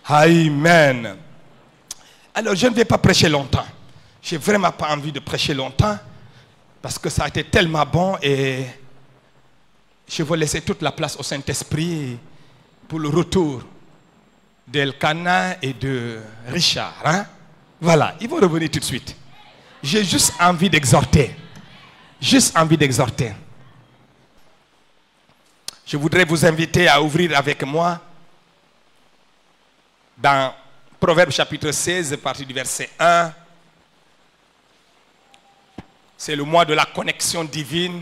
Amen. Alors, je ne vais pas prêcher longtemps. Je n'ai vraiment pas envie de prêcher longtemps parce que ça a été tellement bon et je vais laisser toute la place au Saint-Esprit pour le retour d'Elkanah et de Richard. Hein? Voilà, ils vont revenir tout de suite. J'ai juste envie d'exhorter. Juste envie d'exhorter. Je voudrais vous inviter à ouvrir avec moi dans Proverbe chapitre 16, à partir du verset 1. C'est le mois de la connexion divine.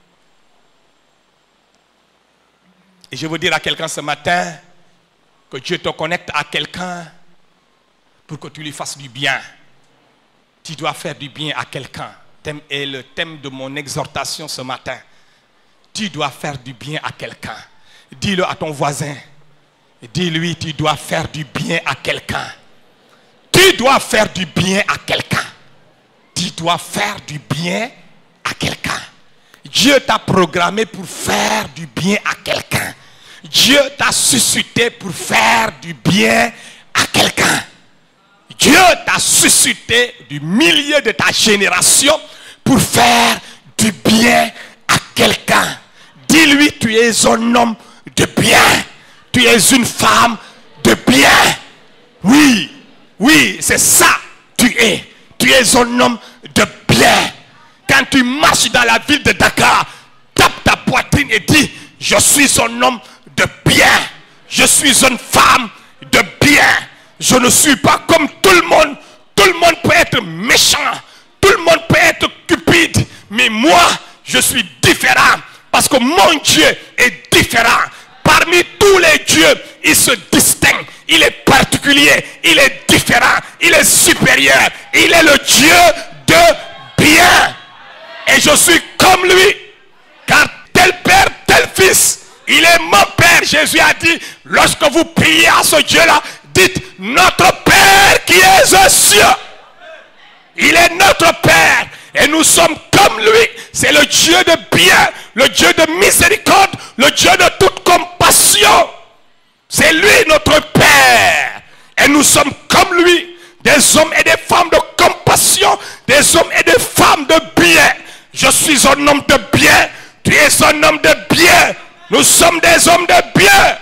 Et je veux dire à quelqu'un ce matin que Dieu te connecte à quelqu'un pour que tu lui fasses du bien. Tu dois faire du bien à quelqu'un. Et le thème de mon exhortation ce matin. Tu dois faire du bien à quelqu'un. Dis-le à ton voisin. Dis-lui, tu dois faire du bien à quelqu'un. Tu dois faire du bien à quelqu'un. Tu dois faire du bien à quelqu'un. Dieu t'a programmé pour faire du bien à quelqu'un. Dieu t'a suscité pour faire du bien à quelqu'un. Dieu t'a suscité du milieu de ta génération pour faire du bien à quelqu'un. Dis-lui, tu es un homme de bien. Tu es une femme de bien. Oui, oui, c'est ça, tu es. Tu es un homme de bien. Quand tu marches dans la ville de Dakar, tape ta poitrine et dis, je suis un homme de bien. Je suis une femme de bien. Je ne suis pas comme tout le monde. Tout le monde peut être méchant. Tout le monde peut être cupide. Mais moi, je suis différent. Parce que mon Dieu est différent. Parmi tous les dieux, il se distingue. Il est particulier. Il est différent. Il est supérieur. Il est le Dieu de bien. Et je suis comme lui. Car tel père, tel fils. Il est mon père. Jésus a dit, lorsque vous priez à ce Dieu-là, dites, notre Père qui est aux cieux. Il est notre Père. Et nous sommes comme lui. C'est le Dieu de bien, le Dieu de miséricorde, le Dieu de toute compassion. C'est lui notre Père. Et nous sommes comme lui. Des hommes et des femmes de compassion. Des hommes et des femmes de bien. Je suis un homme de bien. Tu es un homme de bien. Nous sommes des hommes de bien.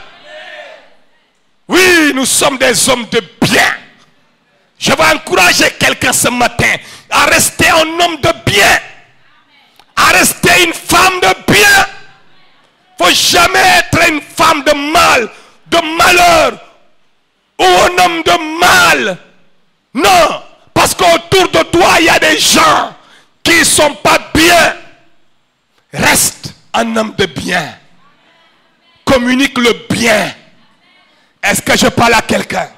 Oui, nous sommes des hommes de bien. Je vais encourager quelqu'un ce matin à rester un homme de bien. À rester une femme de bien. Il ne faut jamais être une femme de mal, de malheur, ou un homme de mal. Non, parce qu'autour de toi, il y a des gens qui ne sont pas bien. Reste un homme de bien. Communique le bien. Est-ce que je parle à quelqu'un?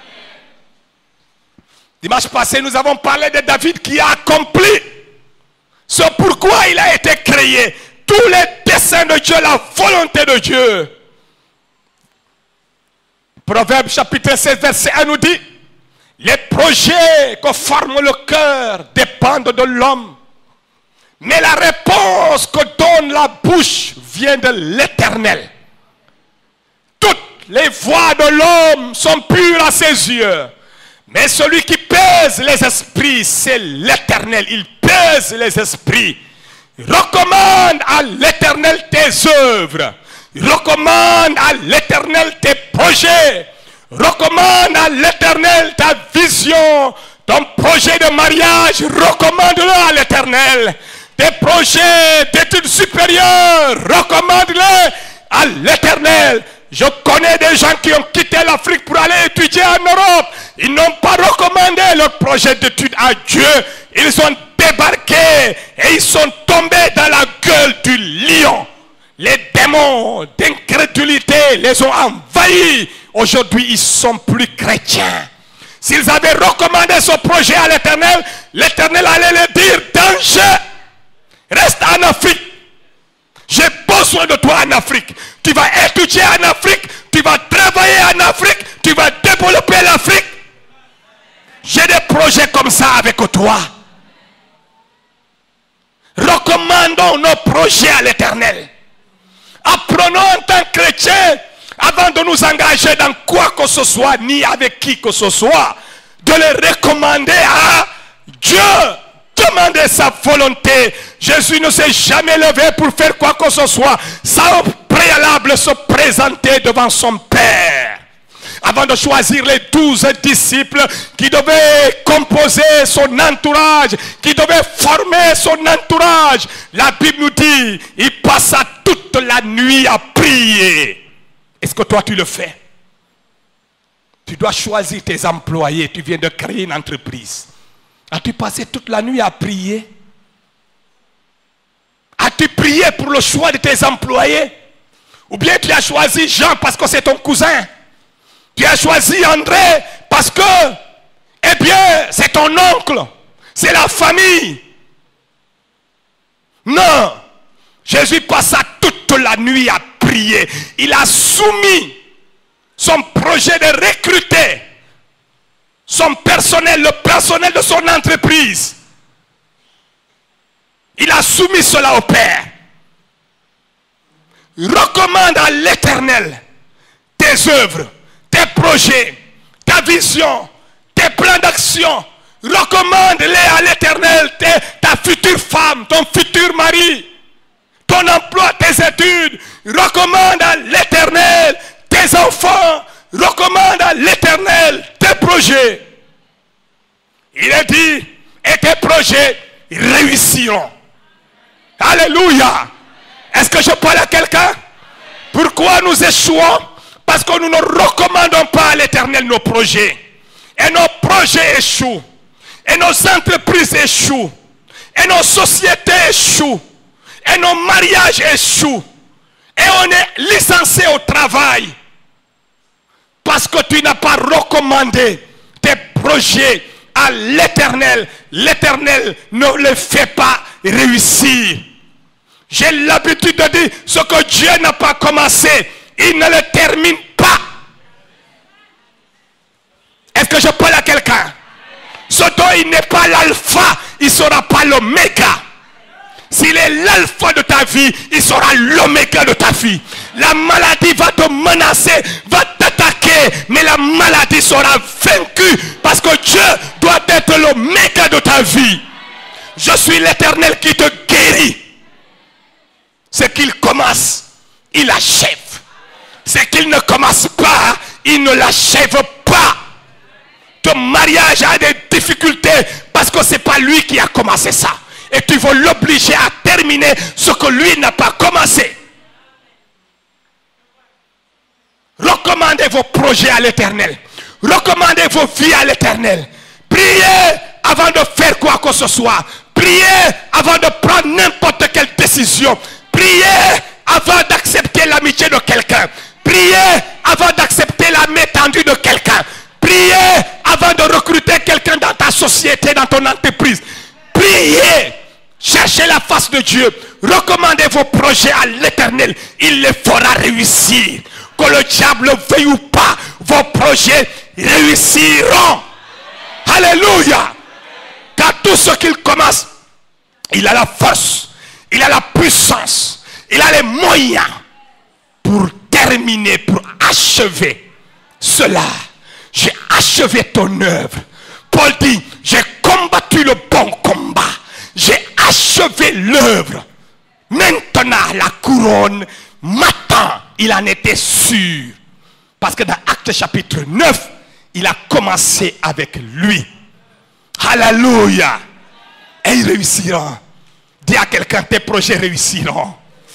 Dimanche passé, nous avons parlé de David qui a accompli ce pourquoi il a été créé. Tous les desseins de Dieu, la volonté de Dieu. Proverbe chapitre 16, verset 1 nous dit, les projets que forme le cœur dépendent de l'homme. Mais la réponse que donne la bouche vient de l'Éternel. Toutes les voies de l'homme sont pures à ses yeux. Mais celui qui pèse les esprits, c'est l'Éternel. Il pèse les esprits. Recommande à l'Éternel tes œuvres. Recommande à l'Éternel tes projets. Recommande à l'Éternel ta vision. Ton projet de mariage, recommande-le à l'Éternel. Tes projets d'études supérieures, recommande-les à l'Éternel. Je connais des gens qui ont quitté l'Afrique pour aller étudier en Europe. Ils n'ont pas recommandé leur projet d'études à Dieu. Ils ont débarqué et ils sont tombés dans la gueule du lion. Les démons d'incrédulité les ont envahis. Aujourd'hui, ils ne sont plus chrétiens. S'ils avaient recommandé ce projet à l'Éternel, l'Éternel allait leur dire, danger, reste en Afrique. J'ai besoin de toi en Afrique. Tu vas étudier en Afrique. Tu vas travailler en Afrique. Tu vas développer l'Afrique. J'ai des projets comme ça avec toi. Recommandons nos projets à l'Éternel. Apprenons en tant que chrétiens avant de nous engager dans quoi que ce soit, ni avec qui que ce soit, de le recommander à Dieu. Demander sa volonté. Jésus ne s'est jamais levé pour faire quoi que ce soit sans au préalable se présenter devant son Père. Avant de choisir les 12 disciples qui devaient composer son entourage, qui devaient former son entourage, la Bible nous dit, il passa toute la nuit à prier. Est-ce que toi tu le fais? Tu dois choisir tes employés, tu viens de créer une entreprise. As-tu passé toute la nuit à prier? As-tu prié pour le choix de tes employés? Ou bien tu as choisi Jean parce que c'est ton cousin? Tu as choisi André parce que, eh bien, c'est ton oncle, c'est la famille. Non. Jésus passa toute la nuit à prier. Il a soumis son projet de recruter son personnel, le personnel de son entreprise. Il a soumis cela au Père. Recommande à l'Éternel tes œuvres, tes projets, ta vision, tes plans d'action. Recommande-les à l'Éternel, ta future femme, ton futur mari, ton emploi, tes études. Recommande à l'Éternel tes enfants. Recommande à l'Éternel tes projets. Il est dit, et tes projets réussiront. Alléluia. Est-ce que je parle à quelqu'un? Pourquoi nous échouons? Parce que nous ne recommandons pas à l'Éternel nos projets. Et nos projets échouent. Et nos entreprises échouent. Et nos sociétés échouent. Et nos mariages échouent. Et on est licencié au travail. Parce que tu n'as pas recommandé tes projets à l'Éternel. L'Éternel ne les fait pas réussir. J'ai l'habitude de dire, ce que Dieu n'a pas commencé, il ne le termine pas. Est-ce que je parle à quelqu'un? Ce dont il n'est pas l'alpha, il ne sera pas l'oméga. S'il est l'alpha de ta vie, il sera l'oméga de ta vie. La maladie va te menacer, va t'attaquer, mais la maladie sera vaincue parce que Dieu doit être l'oméga de ta vie. Je suis l'Éternel qui te guérit. Ce qu'il commence, il achève. Ce qu'il ne commence pas, il ne l'achève pas. Ton mariage a des difficultés parce que ce n'est pas lui qui a commencé ça. Et tu veux l'obliger à terminer ce que lui n'a pas commencé. Recommandez vos projets à l'Éternel. Recommandez vos vies à l'Éternel. Priez avant de faire quoi que ce soit. Priez avant de prendre n'importe quelle décision. Priez avant d'accepter l'amitié de quelqu'un. Priez avant d'accepter la main tendue de quelqu'un. Priez avant de recruter quelqu'un dans ta société, dans ton entreprise. Priez. Cherchez la face de Dieu. Recommandez vos projets à l'Éternel. Il les fera réussir. Que le diable veuille ou pas, vos projets réussiront. Alléluia. Car tout ce qu'il commence, il a la force, il a la puissance, il a les moyens pour terminer, pour achever cela. J'ai achevé ton œuvre. Paul dit, j'ai combattu le bon combat. J'ai achevé l'œuvre. Maintenant, la couronne m'attend. Il en était sûr. Parce que dans Actes chapitre 9, il a commencé avec lui. Alléluia. Et ils réussiront. Dis à quelqu'un, tes projets réussiront.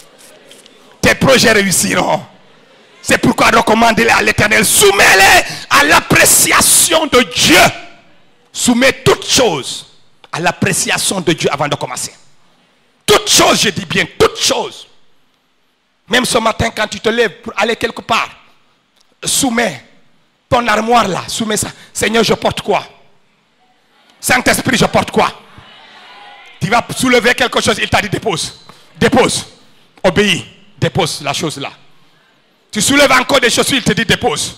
Tes projets réussiront. C'est pourquoi recommandez-les à l'Éternel. Soumets-les à l'appréciation de Dieu. Soumets toutes choses à l'appréciation de Dieu avant de commencer. Toutes choses, je dis bien, toutes choses. Même ce matin, quand tu te lèves pour aller quelque part, soumets ton armoire là, soumets ça. Seigneur, je porte quoi? Saint-Esprit, je porte quoi? Tu vas soulever quelque chose, il t'a dit dépose. Dépose. Obéis. Dépose la chose là. Tu soulèves encore des choses, il te dit dépose.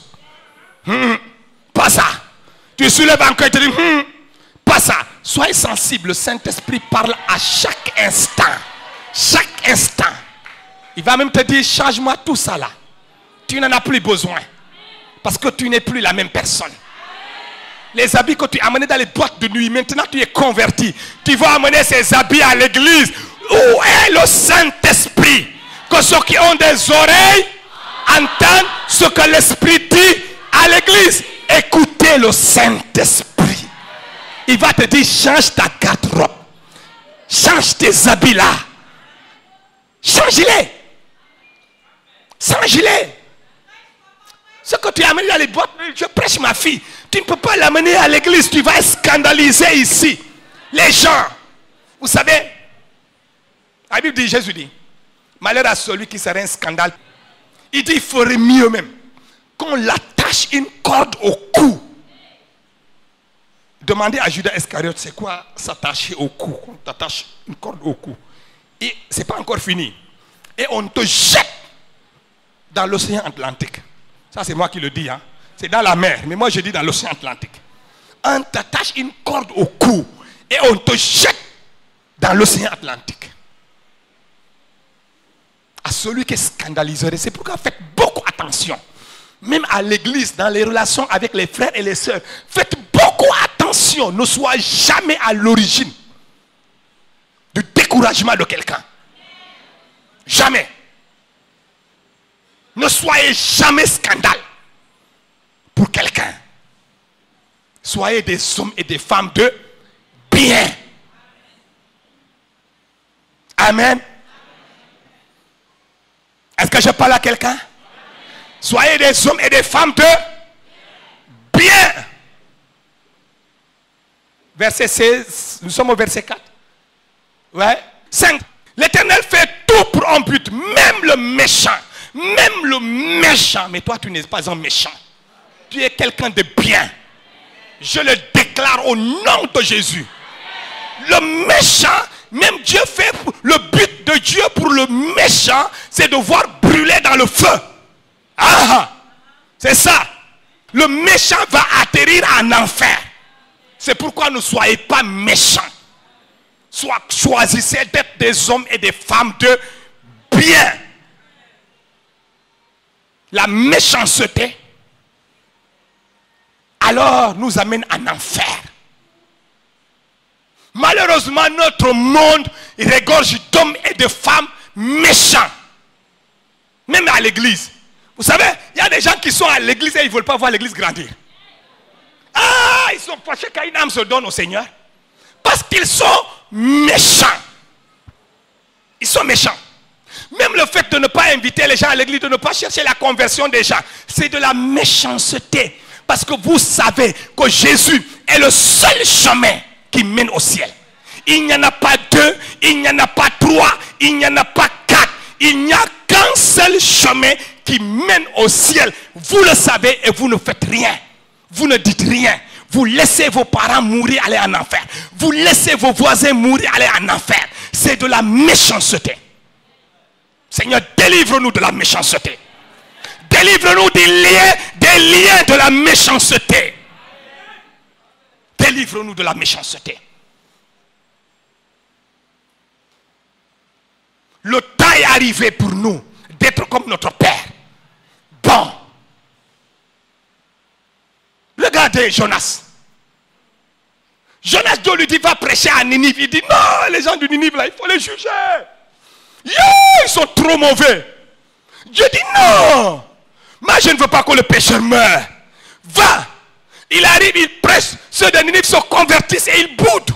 Pas ça. Tu soulèves encore, il te dit pas ça. Sois sensible, le Saint-Esprit parle à chaque instant. Chaque instant. Il va même te dire, change-moi tout ça là. Tu n'en as plus besoin. Parce que tu n'es plus la même personne. Les habits que tu as amenés dans les boîtes de nuit, maintenant tu es converti. Tu vas amener ces habits à l'église. Où est le Saint-Esprit? Que ceux qui ont des oreilles entendent ce que l'Esprit dit à l'église. Écoutez le Saint-Esprit. Il va te dire, change ta garde-robe. Change tes habits là. Change-les. Change-les. Ce que tu as amené dans les boîtes, je prêche ma fille. Tu ne peux pas l'amener à l'église. Tu vas scandaliser ici les gens. Vous savez, la Bible dit, Jésus dit, malheur à celui qui serait un scandale. Il dit, il ferait mieux même qu'on l'attache une corde au cou. Demandez à Judas Iscariote, c'est quoi s'attacher au cou? On t'attache une corde au cou. Et c'est pas encore fini. Et on te jette dans l'océan Atlantique. Ça c'est moi qui le dis. Hein. C'est dans la mer. Mais moi je dis dans l'océan Atlantique. On t'attache une corde au cou. Et on te jette dans l'océan Atlantique. À celui qui scandaliserait. C'est pourquoi faites beaucoup attention. Même à l'église, dans les relations avec les frères et les sœurs. Faites beaucoup attention. Ne soyez jamais à l'origine du découragement de quelqu'un. Jamais. Ne soyez jamais scandale pour quelqu'un. Soyez des hommes et des femmes de bien. Amen. Est-ce que je parle à quelqu'un? Soyez des hommes et des femmes de bien. Verset 16, nous sommes au verset 4. Ouais. 5. L'Éternel fait tout pour un but, même le méchant. Même le méchant. Mais toi, tu n'es pas un méchant. Tu es quelqu'un de bien. Je le déclare au nom de Jésus. Le méchant, même Dieu fait le but de Dieu pour le méchant, c'est de voir brûler dans le feu. Ah, c'est ça. Le méchant va atterrir en enfer. C'est pourquoi ne soyez pas méchants. Choisissez d'être des hommes et des femmes de bien. La méchanceté alors nous amène en enfer. Malheureusement, notre monde regorge d'hommes et de femmes méchants. Même à l'église. Vous savez, il y a des gens qui sont à l'église et ils ne veulent pas voir l'église grandir. Ah, ils sont fâchés quand une âme se donne au Seigneur. Parce qu'ils sont méchants. Ils sont méchants. Même le fait de ne pas inviter les gens à l'église, de ne pas chercher la conversion des gens, c'est de la méchanceté. Parce que vous savez que Jésus est le seul chemin qui mène au ciel. Il n'y en a pas deux, il n'y en a pas trois, il n'y en a pas quatre. Il n'y a qu'un seul chemin qui mène au ciel. Vous le savez et vous ne faites rien. Vous ne dites rien. Vous laissez vos parents mourir, aller en enfer. Vous laissez vos voisins mourir, aller en enfer. C'est de la méchanceté. Seigneur, délivre-nous de la méchanceté. Délivre-nous des liens de la méchanceté. Délivre-nous de la méchanceté. Le temps est arrivé pour nous d'être comme notre Père. Bon. Regardez Jonas. Jonas, Dieu lui dit, va prêcher à Ninive. Il dit, non, les gens de Ninive, là, il faut les juger. Ils sont trop mauvais. Dieu dit, non. Moi, je ne veux pas que le pécheur meure. Va. Il arrive, il prêche. Ceux de Ninive se convertissent et ils boudent.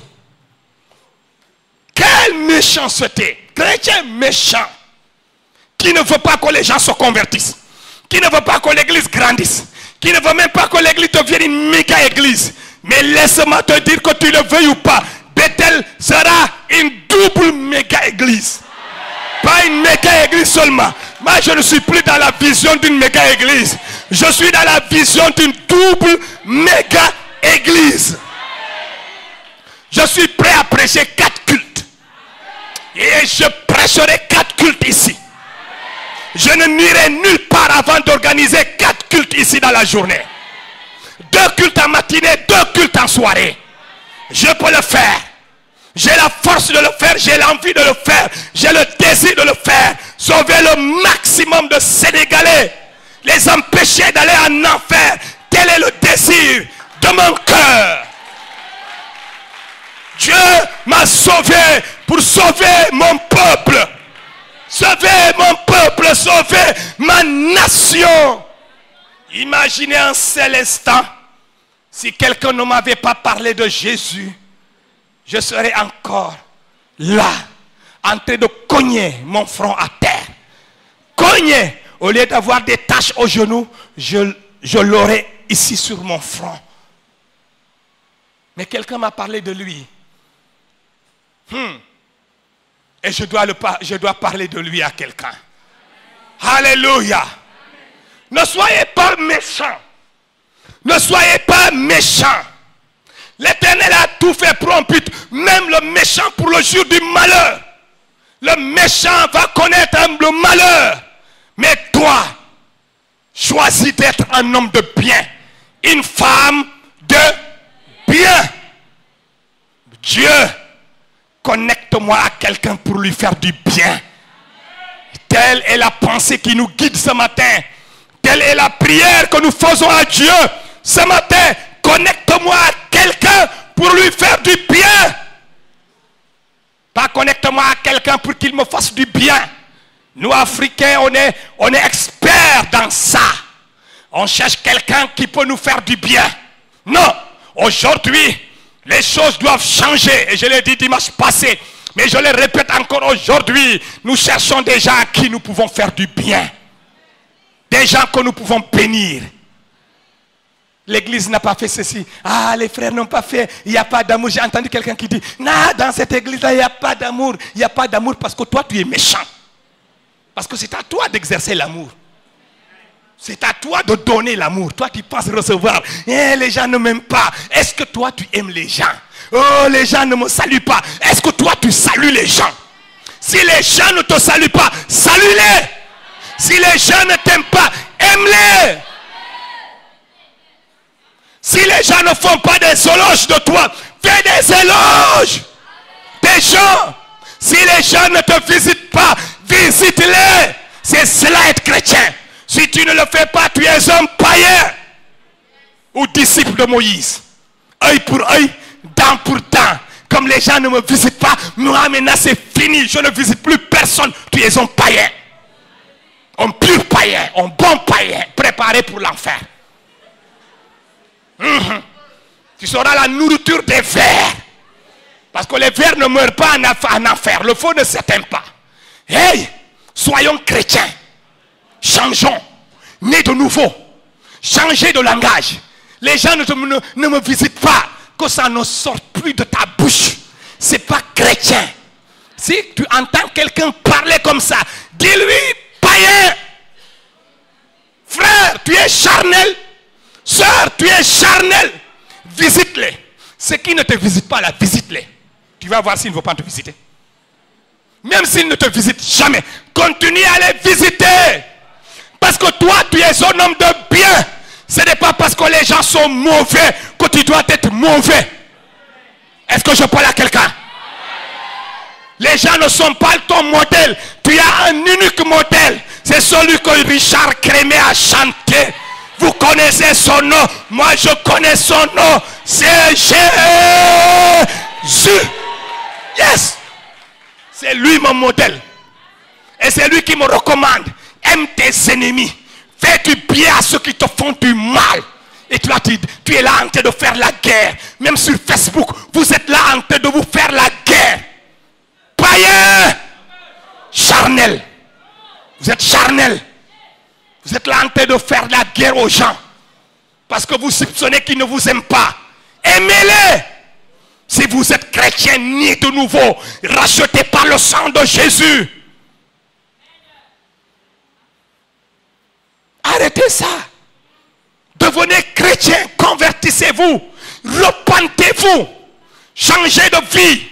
Quelle méchanceté. Chrétien méchant. Qui ne veut pas que les gens se convertissent. Qui ne veut pas que l'église grandisse. Qui ne veut même pas que l'église devienne une méga église. Mais laisse-moi te dire que tu le veuilles ou pas. Bethel sera une double méga église. Pas une méga église seulement. Moi je ne suis plus dans la vision d'une méga église. Je suis dans la vision d'une double méga église. Je suis prêt à prêcher 4 cultes. Et je prêcherai 4 cultes ici. Je ne n'irai nulle part avant d'organiser 4 cultes ici dans la journée. 2 cultes en matinée, 2 cultes en soirée. Je peux le faire. J'ai la force de le faire, j'ai l'envie de le faire, j'ai le désir de le faire. Sauver le maximum de Sénégalais. les empêcher d'aller en enfer. Tel est le désir de mon cœur. Dieu m'a sauvé pour sauver mon peuple. Sauver mon peuple, sauver ma nation. Imaginez un seul instant, si quelqu'un ne m'avait pas parlé de Jésus, je serais encore là, en train de cogner mon front à terre. Cogner, au lieu d'avoir des taches aux genoux, je l'aurais ici sur mon front. Mais quelqu'un m'a parlé de lui. Et je dois parler de lui à quelqu'un. Alléluia. Ne soyez pas méchants. Ne soyez pas méchants. L'Éternel a tout fait pour un but. Même le méchant pour le jour du malheur. Le méchant va connaître le malheur. Mais toi, choisis d'être un homme de bien. Une femme de bien. Dieu, connecte-moi à quelqu'un pour lui faire du bien. Telle est la pensée qui nous guide ce matin. Telle est la prière que nous faisons à Dieu ce matin. Connecte-moi à quelqu'un pour lui faire du bien. Pas connecte-moi à quelqu'un pour qu'il me fasse du bien. Nous, Africains, on est experts dans ça. On cherche quelqu'un qui peut nous faire du bien. Non, aujourd'hui, les choses doivent changer. Et je l'ai dit dimanche passé. Mais je le répète encore aujourd'hui. Nous cherchons des gens à qui nous pouvons faire du bien. Des gens que nous pouvons bénir. L'église n'a pas fait ceci. Ah, les frères n'ont pas fait. Il n'y a pas d'amour. J'ai entendu quelqu'un qui dit, non, dans cette église-là, il n'y a pas d'amour. Il n'y a pas d'amour parce que toi, tu es méchant. Parce que c'est à toi d'exercer l'amour. C'est à toi de donner l'amour. Toi, tu penses recevoir. Eh, les gens ne m'aiment pas. Est-ce que toi, tu aimes les gens? Oh, les gens ne me saluent pas. Est-ce que toi, tu salues les gens? Si les gens ne te saluent pas, salue-les. Si les gens ne t'aiment pas, aime-les. Si les gens ne font pas des éloges de toi, fais des éloges des gens. Si les gens ne te visitent pas, visite-les. C'est cela être chrétien. Si tu ne le fais pas, tu es un païen ou disciple de Moïse. Œil pour œil, dent pour dent. Comme les gens ne me visitent pas, moi maintenant c'est fini. Je ne visite plus personne. Tu es un païen. Un pur païen, un bon païen, préparé pour l'enfer. Tu seras la nourriture des vers. Parce que les vers ne meurent pas en enfer. Le feu ne s'éteint pas. Hey, soyons chrétiens. Changeons. Nés de nouveau. Changez de langage. Les gens ne me visitent pas. Que ça ne sorte plus de ta bouche. C'est pas chrétien. Si tu entends quelqu'un parler comme ça, dis-lui païen. Frère, tu es charnel. Sœur, tu es charnel. Visite-les. Ceux qui ne te visitent pas là, visite-les. Tu vas voir s'ils ne vont pas te visiter. Même s'ils ne te visitent jamais, continue à les visiter. Parce que toi, tu es un homme de bien. Ce n'est pas parce que les gens sont mauvais que tu dois être mauvais. Est-ce que je parle à quelqu'un? Les gens ne sont pas ton modèle. Tu as un unique modèle. C'est celui que Richard Crémé a chanté. Vous connaissez son nom. Moi, je connais son nom. C'est Jésus. Yes. C'est lui mon modèle. Et c'est lui qui me recommande. Aime tes ennemis. Fais du bien à ceux qui te font du mal. Et toi, tu es là en train de faire la guerre. Même sur Facebook, vous êtes là en train de vous faire la guerre. Païen. Charnel. Vous êtes charnel. Vous êtes là en train de faire la guerre aux gens. Parce que vous soupçonnez qu'ils ne vous aiment pas. Aimez-les. Si vous êtes chrétien né de nouveau, racheté par le sang de Jésus. Arrêtez ça. Devenez chrétien. Convertissez-vous. Repentez-vous. Changez de vie.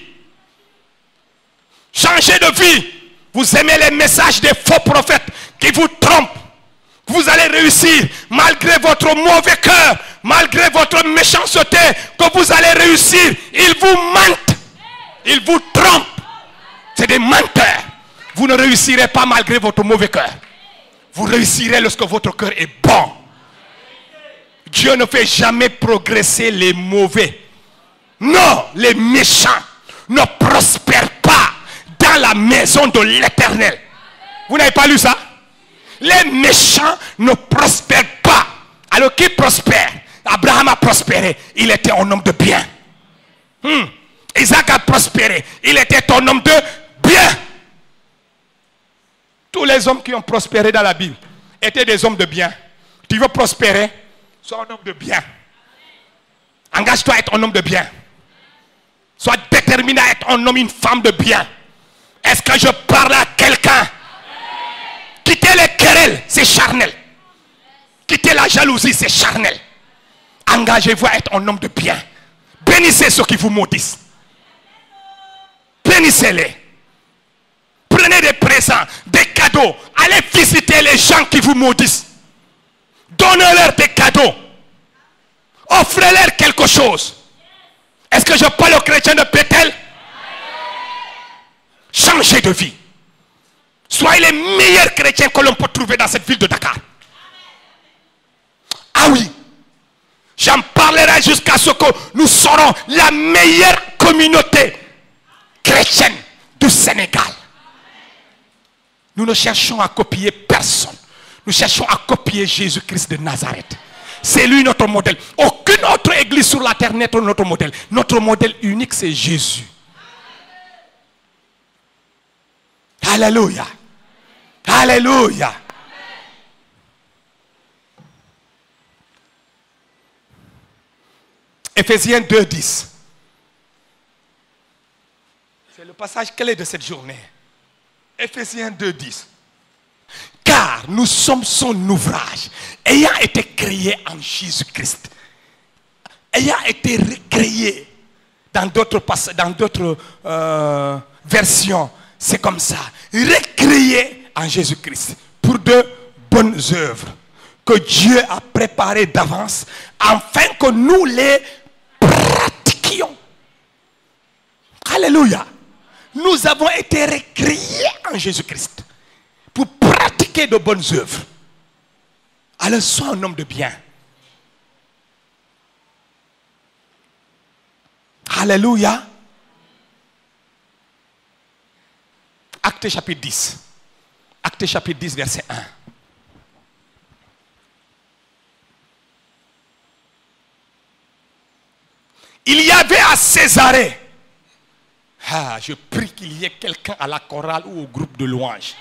Changez de vie. Vous aimez les messages des faux prophètes qui vous trompent. Vous allez réussir malgré votre mauvais cœur, malgré votre méchanceté, que vous allez réussir. Ils vous mentent. Ils vous trompent. C'est des menteurs. Vous ne réussirez pas malgré votre mauvais cœur. Vous réussirez lorsque votre cœur est bon. Dieu ne fait jamais progresser les mauvais. Non, les méchants ne prospèrent pas dans la maison de l'Éternel. Vous n'avez pas lu ça? Les méchants ne prospèrent pas. Alors qui prospère? Abraham a prospéré. Il était un homme de bien. Isaac a prospéré. Il était un homme de bien. Tous les hommes qui ont prospéré dans la Bible étaient des hommes de bien. Tu veux prospérer? Sois un homme de bien. Engage-toi à être un homme de bien. Sois déterminé à être un homme, une femme de bien. Est-ce que je parle à quelqu'un? Quittez les querelles, c'est charnel. Quittez la jalousie, c'est charnel. Engagez-vous à être un homme de bien. Bénissez ceux qui vous maudissent. Bénissez-les. Prenez des présents, des cadeaux. Allez visiter les gens qui vous maudissent. Donnez-leur des cadeaux. Offrez-leur quelque chose. Est-ce que je parle aux chrétiens de Bethel? Changez de vie. Soyez les meilleurs chrétiens que l'on peut trouver dans cette ville de Dakar. Ah oui. J'en parlerai jusqu'à ce que nous serons la meilleure communauté chrétienne du Sénégal. Nous ne cherchons à copier personne. Nous cherchons à copier Jésus-Christ de Nazareth. C'est lui notre modèle. Aucune autre église sur la terre n'est notre modèle. Notre modèle unique, c'est Jésus. Alléluia. Alléluia. Éphésiens 2:10. C'est le passage clé de cette journée. Éphésiens 2:10. Car nous sommes son ouvrage, ayant été créé en Jésus-Christ. Ayant été recréé dans d'autres versions, c'est comme ça. Recréé en Jésus-Christ pour de bonnes œuvres que Dieu a préparées d'avance afin que nous les pratiquions. Alléluia. Nous avons été recréés en Jésus-Christ pour pratiquer de bonnes œuvres. Alors sois un homme de bien. Alléluia. Actes chapitre 10. Actes chapitre 10 verset 1. Il y avait à Césarée. Je prie qu'il y ait quelqu'un à la chorale ou au groupe de louanges.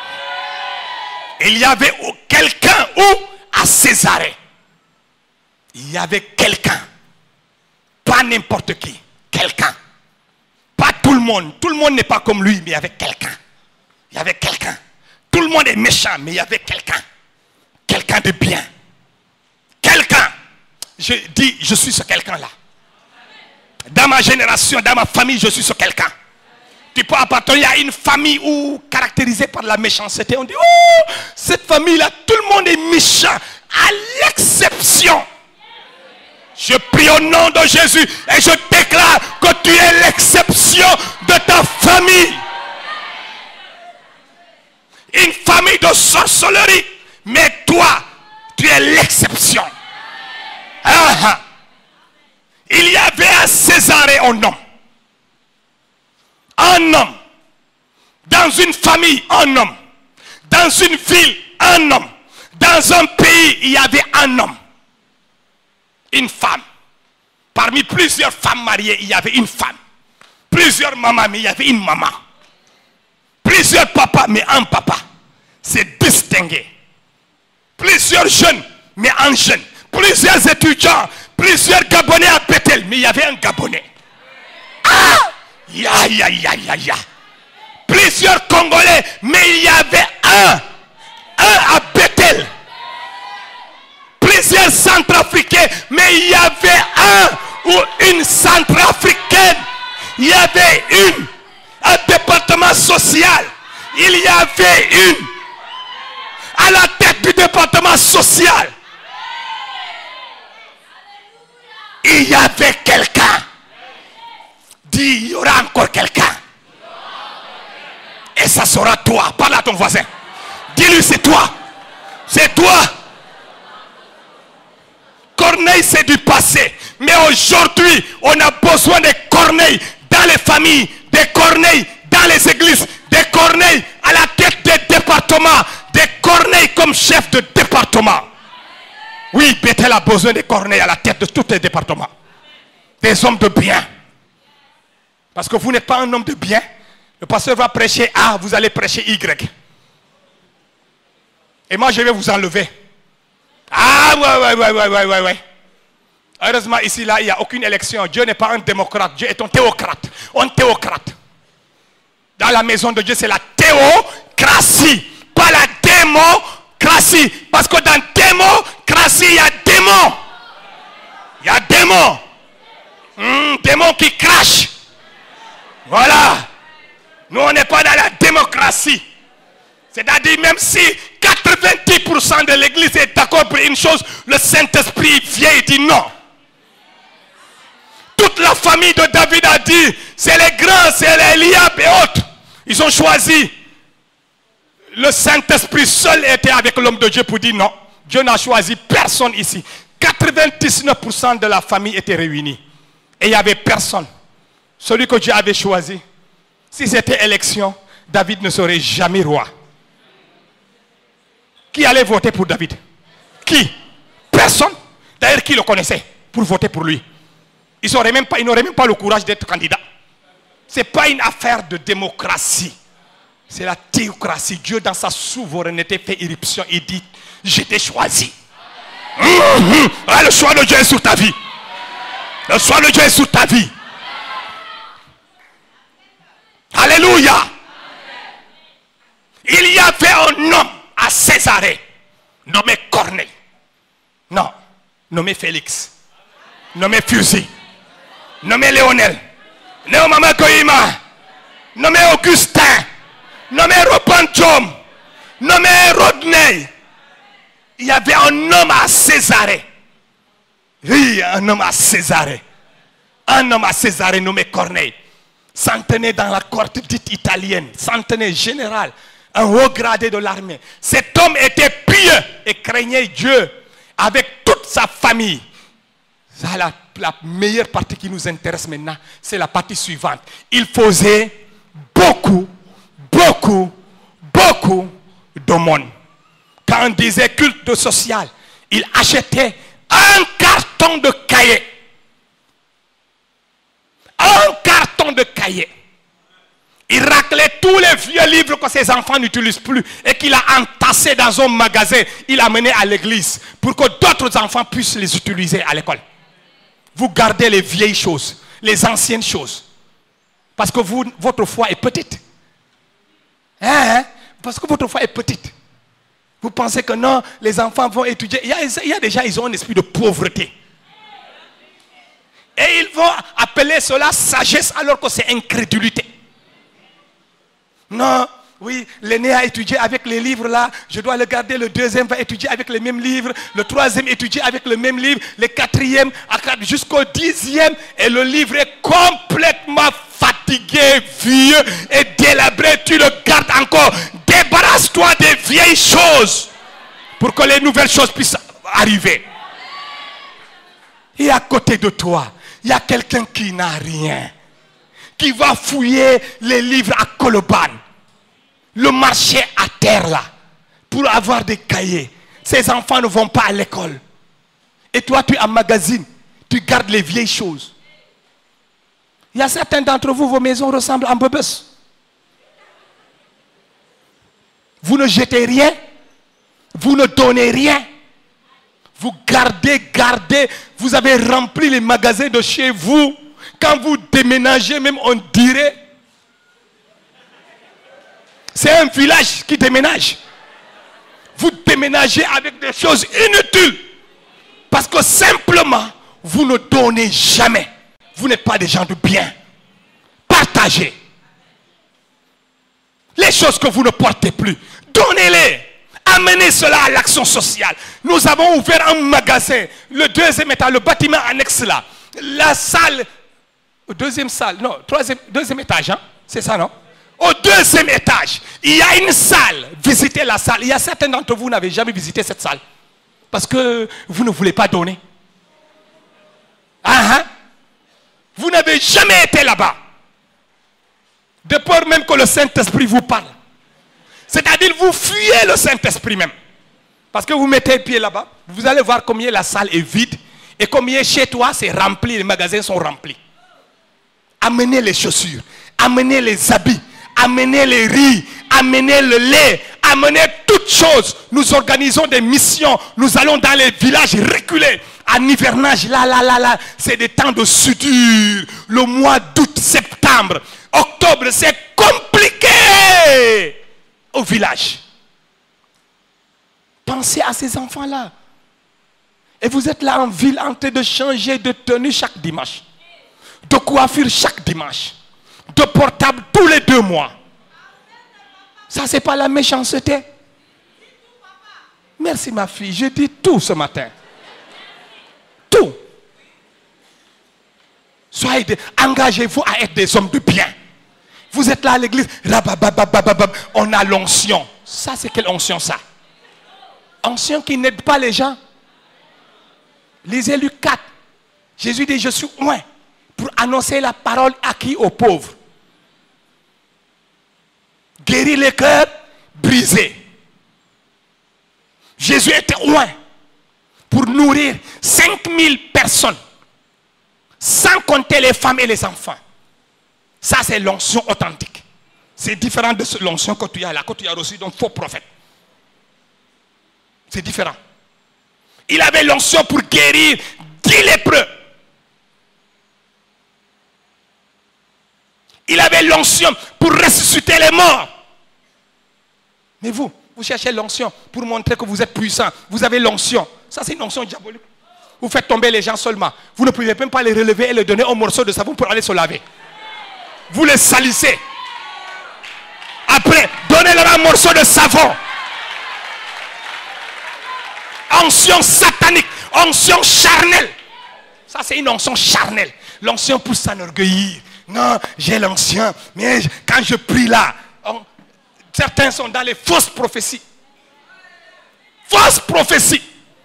Il y avait quelqu'un où à Césarée. Il y avait quelqu'un. Pas n'importe qui. Quelqu'un. Pas tout le monde. Tout le monde n'est pas comme lui, mais il y avait quelqu'un. Il y avait quelqu'un. Tout le monde est méchant, mais il y avait quelqu'un. Quelqu'un de bien. Quelqu'un. Je dis, je suis ce quelqu'un-là. Dans ma génération, dans ma famille, je suis ce quelqu'un. Tu peux appartenir à une famille où caractérisée par la méchanceté. On dit, oh, cette famille-là, tout le monde est méchant, à l'exception. Je prie au nom de Jésus et je déclare que tu es l'exception de ta famille. Une famille de sorcellerie, mais toi, tu es l'exception. Il y avait à Césarée un homme. Un homme. Dans une famille, un homme. Dans une ville, un homme. Dans un pays, il y avait un homme. Une femme. Parmi plusieurs femmes mariées, il y avait une femme. Plusieurs mamans, mais il y avait une maman. Plusieurs papas, mais un papa. C'est distingué. Plusieurs jeunes, mais un jeune. Plusieurs étudiants, plusieurs Gabonais à Bethel, mais il y avait un Gabonais. Ah! Ya, ya, ya, ya, ya. Plusieurs Congolais, mais il y avait un à Bethel. Plusieurs Centrafricains, mais il y avait un ou une Centrafricaine. Il y avait un département social. Il y avait une à la tête du département social. Il y avait quelqu'un. Dis, il y aura encore quelqu'un. Et ça sera toi. Parle à ton voisin. Dis-lui, c'est toi. C'est toi. Corneille, c'est du passé. Mais aujourd'hui, on a besoin des Corneilles dans les familles, des Corneilles dans les églises, des Corneilles à la tête des départements, des Corneilles comme chef de département. Oui, Bethel a besoin des Corneilles à la tête de tous les départements. Des hommes de bien. Parce que vous n'êtes pas un homme de bien. Le pasteur va prêcher A, vous allez prêcher Y. Et moi, je vais vous enlever. Ah, ouais. Heureusement, ici, là, il n'y a aucune élection. Dieu n'est pas un démocrate. Dieu est un théocrate. Un théocrate. Dans la maison de Dieu, c'est la théocratie. Pas la démocratie. Parce que dans démocratie, il y a démons. Il y a démons. Démons qui crachent. Voilà. Nous, on n'est pas dans la démocratie. C'est-à-dire, même si 90% de l'église est d'accord pour une chose, le Saint-Esprit vient et dit non. Toute la famille de David a dit, c'est les grands, c'est les Eliab et autres. Ils ont choisi. Le Saint-Esprit seul était avec l'homme de Dieu pour dire non. Dieu n'a choisi personne ici. 99% de la famille était réunie. Et il n'y avait personne. Celui que Dieu avait choisi. Si c'était élection, David ne serait jamais roi. Qui allait voter pour David? Qui? Personne. D'ailleurs, qui le connaissait pour voter pour lui? Il n'aurait même pas le courage d'être candidat. Ce n'est pas une affaire de démocratie. C'est la théocratie. Dieu, dans sa souveraineté, fait irruption et dit, je t'ai choisi. Le choix de Dieu est sur ta vie. Le choix de Dieu est sur ta vie. Alléluia. Il y avait un homme à Césarée, nommé Corneille. Non, nommé Félix. Nommé Fusil. Nommé Léonel. Léo Mama Koïma. Nommé Augustin. Nommé Ropanchom. Nommé Rodney. Il y avait un homme à Césarée. Oui, un homme à Césarée. Un homme à Césarée nommé Corneille. Centenaire dans la cohorte dite italienne. Centenaire général. Un haut gradé de l'armée. Cet homme était pieux et craignait Dieu avec toute sa famille. Ça, la meilleure partie qui nous intéresse maintenant, c'est la partie suivante. Il faisait beaucoup d'aumônes. Quand on disait culte social, il achetait un carton de cahiers. Un carton de cahiers. Il raclait tous les vieux livres que ses enfants n'utilisent plus et qu'il a entassés dans un magasin. Il a mené à l'église pour que d'autres enfants puissent les utiliser à l'école. Vous gardez les vieilles choses, les anciennes choses. Parce que votre foi est petite. Parce que votre foi est petite. Vous pensez que non, les enfants vont étudier. Il y a des gens, ils ont un esprit de pauvreté. Et ils vont appeler cela sagesse alors que c'est incrédulité. Non, oui, l'aîné a étudié avec les livres là, je dois le garder, le deuxième va étudier avec les mêmes livres, le troisième étudier avec le même livre, le quatrième jusqu'au 10e, et le livre est complètement fatigué, vieux et délabré, tu le gardes encore. Débarrasse-toi des vieilles choses pour que les nouvelles choses puissent arriver. Et à côté de toi, il y a quelqu'un qui n'a rien, qui va fouiller les livres à Koloban, le marché à terre là, pour avoir des cahiers. Ces enfants ne vont pas à l'école. Et toi, tu emmagasines, tu gardes les vieilles choses. Il y a certains d'entre vous, vos maisons ressemblent à Mbebes. Vous ne jetez rien, vous ne donnez rien. Vous gardez, vous avez rempli les magasins de chez vous. Quand vous déménagez, même on dirait, c'est un village qui déménage. Vous déménagez avec des choses inutiles. Parce que simplement, vous ne donnez jamais. Vous n'êtes pas des gens de bien. Partagez. Les choses que vous ne portez plus, donnez-les. Amenez cela à l'action sociale. Nous avons ouvert un magasin. Le deuxième étage, le bâtiment annexe là. La salle, deuxième étage, hein? C'est ça, non? Au deuxième étage, il y a une salle. Visitez la salle. Il y a certains d'entre vous qui n'avez jamais visité cette salle. Parce que vous ne voulez pas donner. Vous n'avez jamais été là-bas. De peur même que le Saint-Esprit vous parle. C'est-à-dire vous fuyez le Saint-Esprit même. Parce que vous mettez le pied là-bas. Vous allez voir combien la salle est vide. Et combien chez toi c'est rempli. Les magasins sont remplis. Amenez les chaussures. Amenez les habits. Amenez les riz, amenez le lait, amenez toutes choses. Nous organisons des missions. Nous allons dans les villages reculés. En hivernage, là, c'est des temps de soudure. Le mois d'août, septembre, octobre, c'est compliqué au village. Pensez à ces enfants-là. Et vous êtes là en ville en train de changer de tenue chaque dimanche. De coiffure chaque dimanche. De portable tous les 2 mois. Ça, c'est pas la méchanceté. Merci ma fille, je dis tout ce matin. Tout. Engagez-vous à être des hommes de bien. Vous êtes là à l'église, on a l'onction. Ça, c'est quelle onction ça? Onction qui n'aide pas les gens. Lisez Luc 4. Jésus dit, je suis oint pour annoncer la parole à qui? Aux pauvres. Guérir les cœurs brisés. Jésus était oint pour nourrir 5000 personnes. Sans compter les femmes et les enfants. Ça, c'est l'onction authentique. C'est différent de l'onction que tu as là, que tu as reçu d'un faux prophète. C'est différent. Il avait l'onction pour guérir 10 lépreux. Il avait l'onction pour ressusciter les morts. Mais vous cherchez l'onction pour montrer que vous êtes puissant. Vous avez l'onction. Ça, c'est une onction diabolique. Vous faites tomber les gens seulement. Vous ne pouvez même pas les relever et les donner un morceau de savon pour aller se laver. Vous les salissez. Après, donnez-leur un morceau de savon. Onction satanique. Onction charnelle. Ça, c'est une onction charnelle. L'onction pour s'enorgueillir. Non, j'ai l'onction. Mais quand je prie là, certains sont dans les fausses prophéties. Fausses prophéties.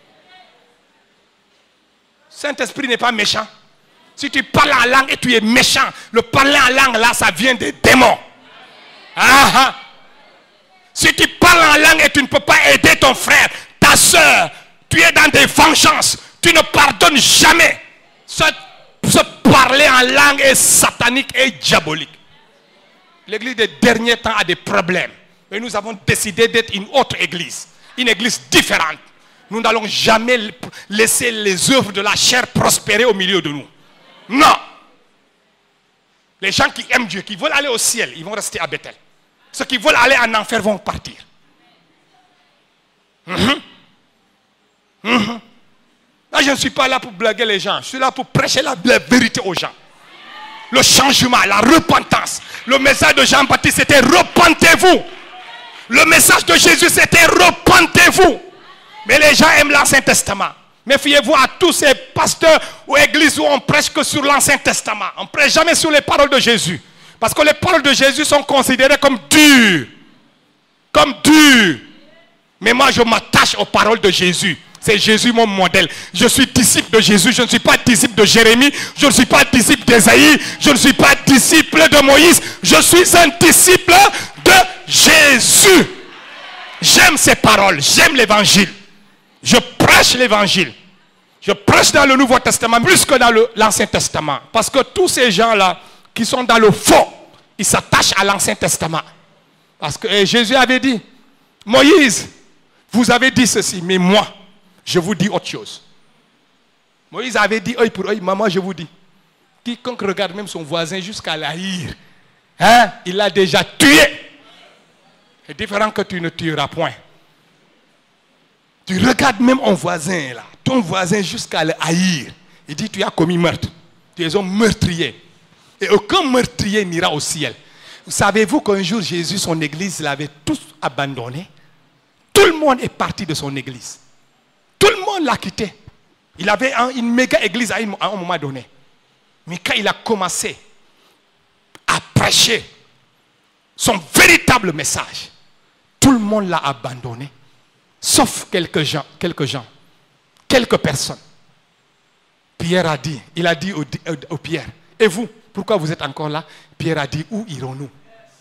Saint-Esprit n'est pas méchant. Si tu parles en langue et tu es méchant, le parler en langue là, ça vient des démons. Si tu parles en langue et tu ne peux pas aider ton frère, ta soeur, tu es dans des vengeances. Tu ne pardonnes jamais. Ce parler en langue est satanique et diabolique. L'église des derniers temps a des problèmes. Et nous avons décidé d'être une autre église. Une église différente. Nous n'allons jamais laisser les œuvres de la chair prospérer au milieu de nous. Non. Les gens qui aiment Dieu, qui veulent aller au ciel, ils vont rester à Bethel. Ceux qui veulent aller en enfer vont partir. Là, je ne suis pas là pour blaguer les gens. Je suis là pour prêcher la vérité aux gens. Le changement, la repentance. Le message de Jean-Baptiste, c'était repentez-vous. Le message de Jésus, c'était repentez-vous. Mais les gens aiment l'Ancien Testament. Méfiez-vous à tous ces pasteurs ou églises où on prêche que sur l'Ancien Testament. On ne prêche jamais sur les paroles de Jésus. Parce que les paroles de Jésus sont considérées comme dures. Comme dures. Mais moi, je m'attache aux paroles de Jésus. C'est Jésus mon modèle. Je suis disciple de Jésus. Je ne suis pas disciple de Jérémie. Je ne suis pas disciple d'Ésaïe. Je ne suis pas disciple de Moïse. Je suis un disciple de Jésus. J'aime ces paroles. J'aime l'évangile. Je prêche l'évangile. Je prêche dans le Nouveau Testament plus que dans l'Ancien Testament. Parce que tous ces gens-là qui sont dans le faux, ils s'attachent à l'Ancien Testament. Parce que Jésus avait dit, Moïse, vous avez dit ceci, mais moi, je vous dis autre chose. Moïse avait dit œil pour œil, maman, je vous dis. Quiconque regarde même son voisin jusqu'à l'haïr, il l'a déjà tué. C'est différent que tu ne tueras point. Tu regardes même un voisin là, ton voisin jusqu'à le haïr. Il dit tu as commis meurtre. Tu es un meurtrier. Et aucun meurtrier n'ira au ciel. Savez-vous qu'un jour Jésus, son église, l'avait tous abandonné? Tout le monde est parti de son église. Tout le monde l'a quitté. Il avait une méga église à un moment donné. Mais quand il a commencé à prêcher son véritable message, tout le monde l'a abandonné, sauf quelques gens, quelques personnes. Pierre a dit, il a dit au Pierre, et vous, pourquoi vous êtes encore là? Pierre a dit, où irons-nous?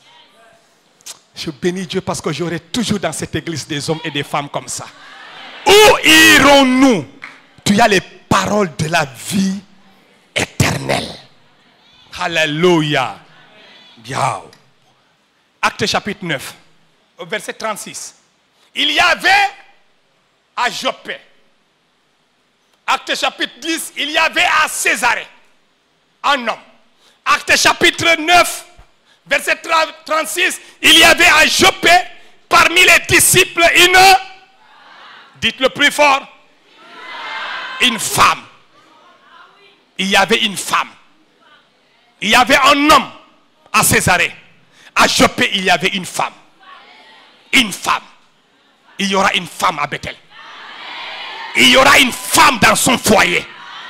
Je bénis Dieu parce que j'aurai toujours dans cette église des hommes et des femmes comme ça. Où irons-nous? Tu as les paroles de la vie éternelle. Alléluia. Bien. Acte chapitre 9, verset 36. Il y avait à Joppé. Acte chapitre 10, il y avait à Césarée un homme. Acte chapitre 9, verset 36, il y avait à Joppé parmi les disciples une, dites-le plus fort, une femme. Il y avait une femme. Il y avait un homme à Césarée. À Joppé, il y avait une femme. Une femme. Il y aura une femme à Bethel. Il y aura une femme dans son foyer.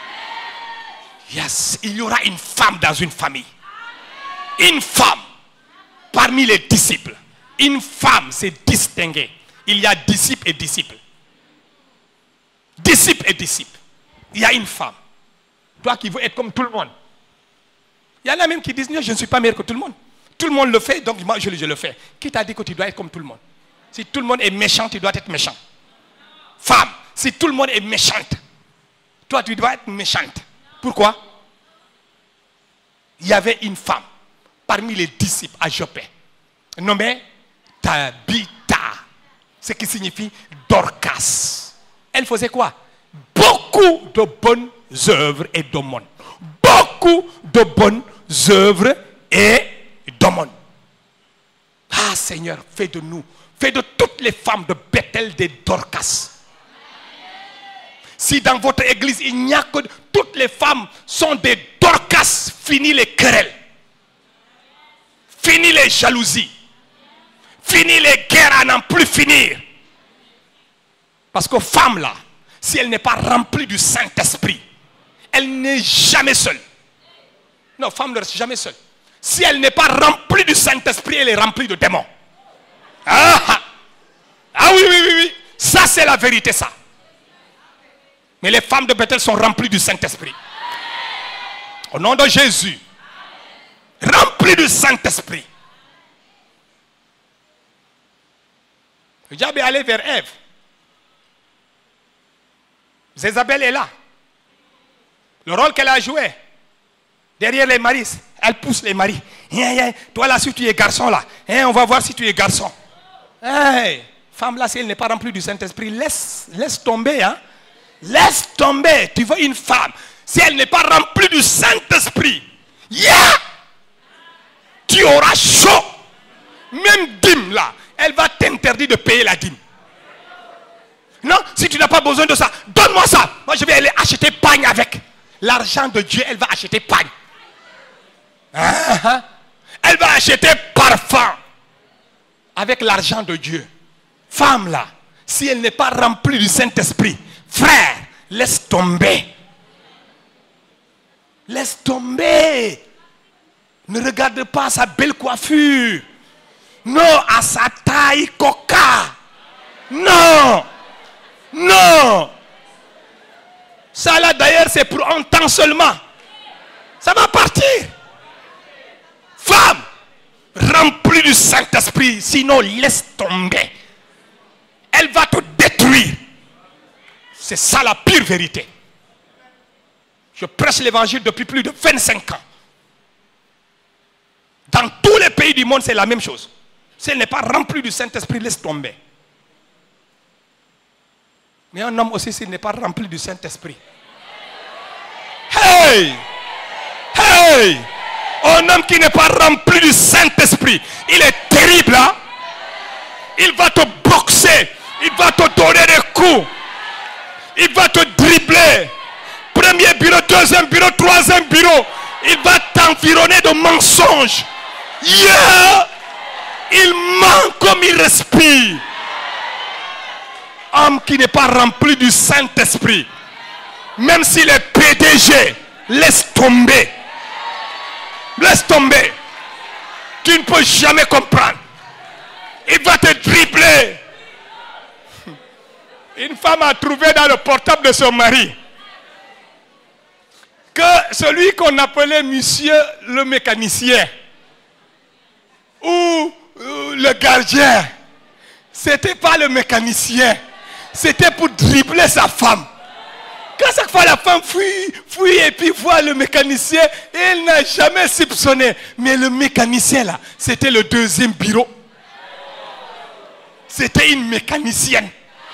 Yes, il y aura une femme dans une famille. Une femme parmi les disciples. Une femme, c'est distingué. Il y a disciples et disciples. Disciples et disciples. Il y a une femme. Toi qui veux être comme tout le monde. Il y en a même qui disent, non, je ne suis pas meilleur que tout le monde. Tout le monde le fait, donc moi je le fais. Qui t'a dit que tu dois être comme tout le monde? Si tout le monde est méchant, tu dois être méchant. Femme, si tout le monde est méchante, toi tu dois être méchante. Pourquoi? Il y avait une femme parmi les disciples à Joppé, nommée Tabitha, ce qui signifie Dorcas. Elle faisait quoi? Beaucoup de bonnes œuvres et d'aumônes. Beaucoup de bonnes œuvres et d'aumônes. Ah Seigneur, fais de nous, fais de toutes les femmes de Bethel des Dorcas. Si dans votre église il n'y a que toutes les femmes sont des Dorcas, fini les querelles, fini les jalousies, fini les guerres à n'en plus finir. Parce que femme là, si elle n'est pas remplie du Saint-Esprit, elle n'est jamais seule. Non, femme ne reste jamais seule. Si elle n'est pas remplie du Saint-Esprit, elle est remplie de démons. Ah oui, oui, oui, oui. Ça c'est la vérité, ça. Mais les femmes de Bethel sont remplies du Saint-Esprit. Au nom de Jésus. Remplies du Saint-Esprit. Le diable est allé vers Ève. Jézabel est là. Le rôle qu'elle a joué derrière les maris, elle pousse les maris. Toi là, si tu es garçon là, on va voir si tu es garçon. Hey, femme là, si elle n'est pas remplie du Saint-Esprit, laisse tomber. Hein? Laisse tomber. Tu veux une femme, si elle n'est pas remplie du Saint-Esprit, tu auras chaud. Même dîme là, elle va t'interdire de payer la dîme. Non, si tu n'as pas besoin de ça, donne-moi ça. Moi je vais aller acheter pagne avec. L'argent de Dieu, elle va acheter pagne. Elle va acheter parfum avec l'argent de Dieu. Femme là, si elle n'est pas remplie du Saint-Esprit, frère, laisse tomber. Laisse tomber. Ne regarde pas sa belle coiffure. Non, à sa taille coca. Non. Non. Ça là d'ailleurs c'est pour un temps seulement. Ça va partir. Femme, remplie du Saint-Esprit, sinon laisse tomber. Elle va te détruire. C'est ça la pure vérité. Je prêche l'évangile depuis plus de 25 ans. Dans tous les pays du monde, c'est la même chose. Si elle n'est pas remplie du Saint-Esprit, laisse tomber. Mais un homme aussi, s'il n'est pas rempli du Saint-Esprit. Hey! Hey! Un homme qui n'est pas rempli du Saint-Esprit, il est terrible, hein? Il va te boxer, il va te donner des coups, il va te dribbler. Premier bureau, deuxième bureau, troisième bureau, il va t'environner de mensonges. Yeah! Il ment comme il respire. Homme qui n'est pas rempli du Saint-Esprit, même s'il est PDG, laisse tomber. Laisse tomber. tu ne peux jamais comprendre. Il va te dribbler. Une femme a trouvé dans le portable de son mari que celui qu'on appelait monsieur le mécanicien ou le gardien, c'était pas le mécanicien, c'était pour dribbler sa femme. Quand chaque fois la femme fuit et puis voit le mécanicien, elle n'a jamais soupçonné. Mais le mécanicien là, c'était le deuxième bureau. C'était une mécanicienne.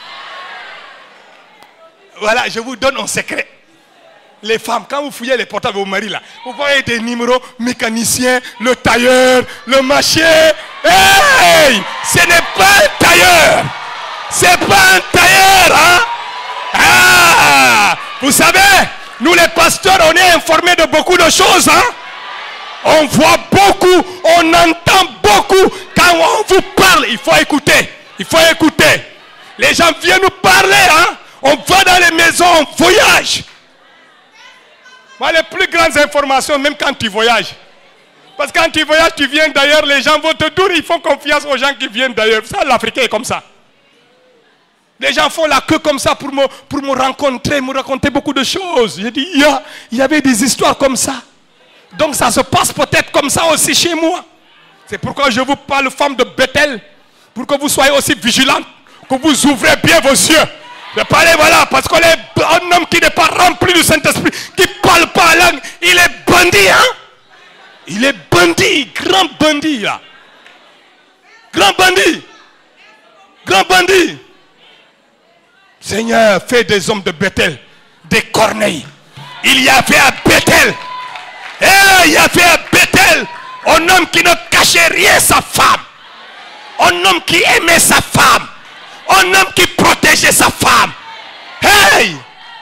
Voilà, je vous donne un secret. Les femmes, quand vous fouillez les portables de vos maris là, vous voyez des numéros, mécanicien, le tailleur, le machin. Hey! Ce n'est pas un tailleur. C'est pas un tailleur, hein? Ah! Vous savez, nous les pasteurs, on est informés de beaucoup de choses, hein? On voit beaucoup, on entend beaucoup. Quand on vous parle, il faut écouter. Il faut écouter. Les gens viennent nous parler, hein? On va dans les maisons, on voyage. Moi, les plus grandes informations, même quand tu voyages. Parce que quand tu voyages, tu viens d'ailleurs, les gens vont te dire, ils font confiance aux gens qui viennent d'ailleurs. Ça, l'Africain est comme ça. Les gens font la queue comme ça pour me rencontrer, me raconter beaucoup de choses. J'ai dit, il y avait des histoires comme ça. Donc ça se passe peut-être comme ça aussi chez moi. C'est pourquoi je vous parle, femme de Bethel, pour que vous soyez aussi vigilantes, que vous ouvrez bien vos yeux. Je parle, voilà, parce qu'un homme qui n'est pas rempli du Saint-Esprit, qui ne parle pas la langue, il est bandit, hein? Il est bandit, grand bandit, là. Grand bandit. Grand bandit. Seigneur, fais des hommes de Bethel, des corneilles. Il y avait à Bethel, il y avait à Bethel, un homme qui ne cachait rien sa femme. Un homme qui aimait sa femme. Un homme qui protégeait sa femme. Hey!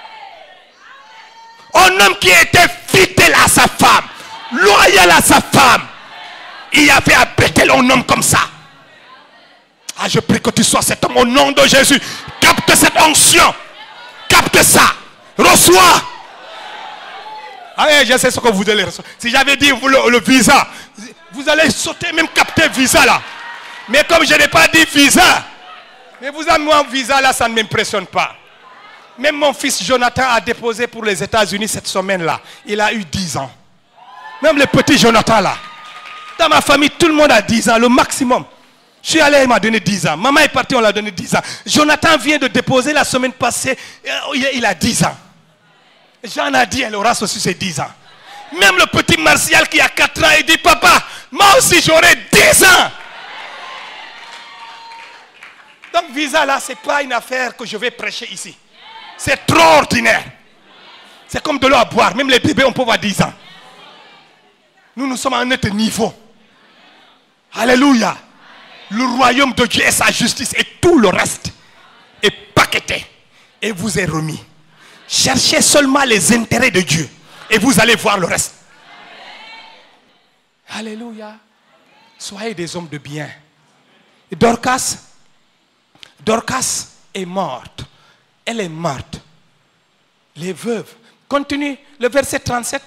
Un homme qui était fidèle à sa femme. Loyal à sa femme. Il y avait à Bethel un homme comme ça. Ah, je prie que tu sois cet homme au nom de Jésus. Capte cette onction. Capte ça. Reçois. Ah, je sais ce que vous allez recevoir. Si j'avais dit vous le visa, vous allez sauter, même capter visa là. Mais comme je n'ai pas dit visa, mais vous avez moi un visa là, ça ne m'impressionne pas. Même mon fils Jonathan a déposé pour les États-Unis cette semaine-là. Il a eu 10 ans. Même le petit Jonathan là. Dans ma famille, tout le monde a 10 ans, le maximum. Je suis allé, il m'a donné 10 ans. Maman est partie, on l'a donné 10 ans. Jonathan vient de déposer la semaine passée, il a 10 ans. Jean a dit, elle aura aussi ses 10 ans. Même le petit Martial qui a 4 ans, il dit, papa, moi aussi j'aurai 10 ans. Donc visa là, ce n'est pas une affaire que je vais prêcher ici. C'est trop ordinaire. C'est comme de l'eau à boire. Même les bébés, on peut avoir 10 ans. Nous sommes à un autre niveau. Alléluia. Le royaume de Dieu et sa justice et tout le reste est paqueté et vous est remis. Cherchez seulement les intérêts de Dieu et vous allez voir le reste. Alléluia. Soyez des hommes de bien. Dorcas est morte. Elle est morte. Les veuves. Continue le verset 37.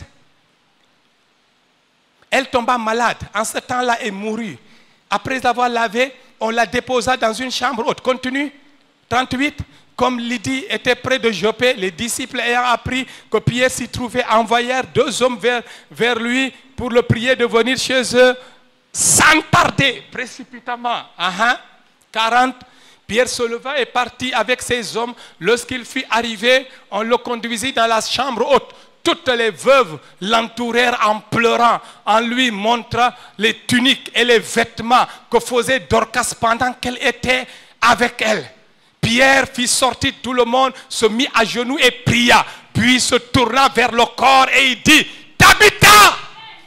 Elle tomba malade. En ce temps-là, elle mourut. Après avoir lavé, on la déposa dans une chambre haute. Continue. 38. Comme Lydie était près de Joppé, les disciples ayant appris que Pierre s'y trouvait, envoyèrent 2 hommes vers lui pour le prier de venir chez eux sans tarder, précipitamment. 40. Pierre se leva et partit avec ses hommes. Lorsqu'il fut arrivé, on le conduisit dans la chambre haute. Toutes les veuves l'entourèrent en pleurant, en lui montrant les tuniques et les vêtements que faisait Dorcas pendant qu'elle était avec elle. Pierre fit sortir tout le monde, se mit à genoux et pria. Puis se tourna vers le corps et il dit, Tabitha!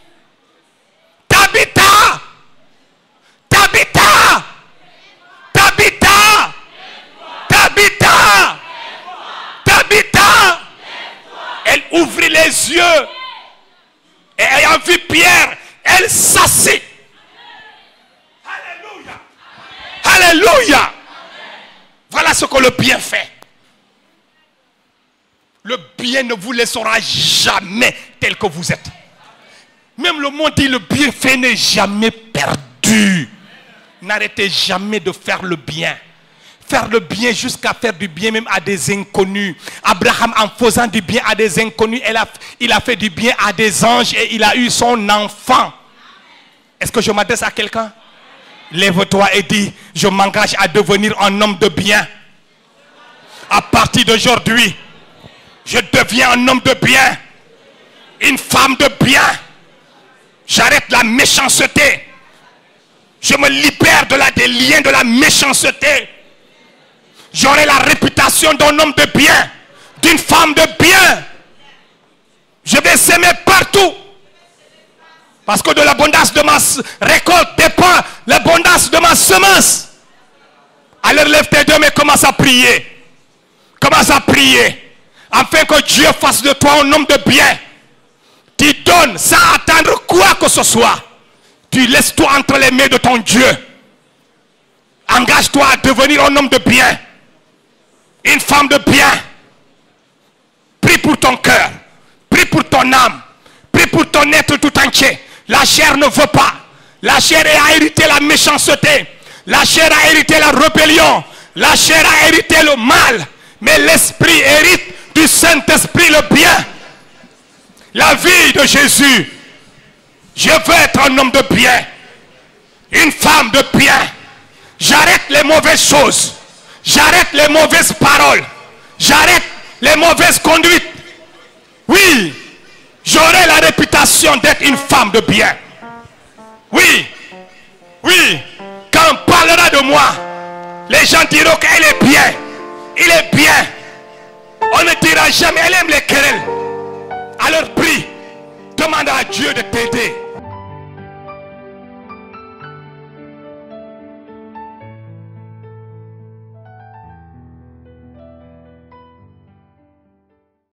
Tabitha! Tabitha! Tabitha! Tabitha! Tabitha! Elle ouvrit les yeux et ayant vu Pierre, elle s'assit. Alléluia! Alléluia! Voilà ce que le bien fait. Le bien ne vous laissera jamais tel que vous êtes. Même le monde dit le bienfait n'est jamais perdu. N'arrêtez jamais de faire le bien. Faire le bien jusqu'à faire du bien même à des inconnus. Abraham, en faisant du bien à des inconnus, il a fait du bien à des anges et il a eu son enfant. Est-ce que je m'adresse à quelqu'un? Lève-toi et dis, je m'engage à devenir un homme de bien. À partir d'aujourd'hui, je deviens un homme de bien. Une femme de bien. J'arrête la méchanceté. Je me libère des liens de la méchanceté. J'aurai la réputation d'un homme de bien, d'une femme de bien. Je vais s'aimer partout. Parce que de l'abondance de ma récolte dépend l'abondance de ma semence. Alors lève tes deux mains et commence à prier. Commence à prier. Afin que Dieu fasse de toi un homme de bien. Tu donnes sans attendre quoi que ce soit. Tu laisses tout entre les mains de ton Dieu. Engage-toi à devenir un homme de bien. Une femme de bien. Prie pour ton cœur. Prie pour ton âme. Prie pour ton être tout entier. La chair ne veut pas. La chair a hérité la méchanceté. La chair a hérité la rébellion. La chair a hérité le mal. Mais l'esprit hérite du Saint-Esprit le bien. La vie de Jésus. Je veux être un homme de bien. Une femme de bien. J'arrête les mauvaises choses. J'arrête les mauvaises paroles. J'arrête les mauvaises conduites. Oui, j'aurai la réputation d'être une femme de bien. Oui, oui, quand on parlera de moi, les gens diront qu'elle est bien. Il est bien. On ne dira jamais, elle aime les querelles. Alors prie, demande à Dieu de t'aider.